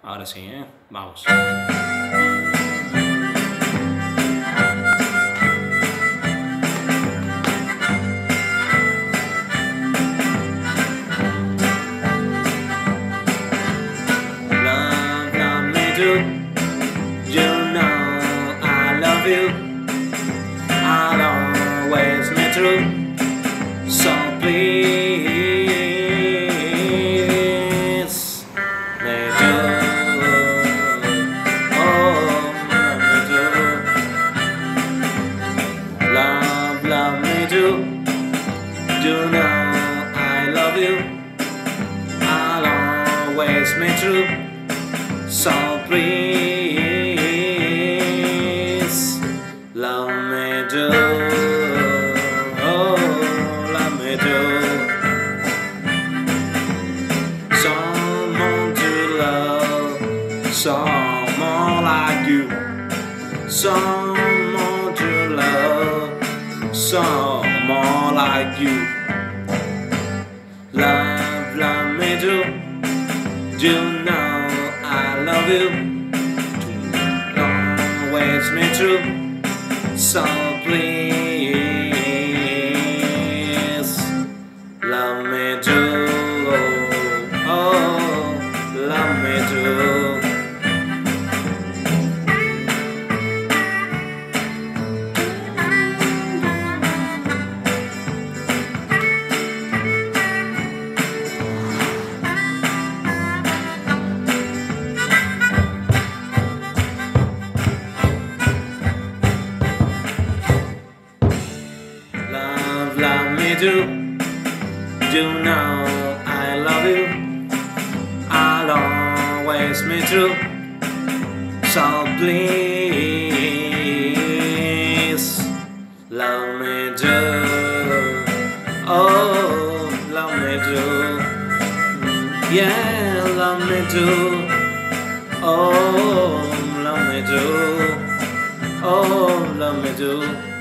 Ahora sí, vamos. Love me too. You know I love you. I'll always be true. So please, me do. Oh, me do. Love me too. You know I love you. I'll always be true. So please, love me do. Oh, love me do. Someone to love, someone like you. Someone to love, someone like you. Love me too. You know I love you. Always be true. So please, love me too. Oh, love me too. Love me too. You know I love you. I'll always be true. So please, love me too. Oh, love me too. Yeah, love me too. Oh, love me too. Oh, love me too.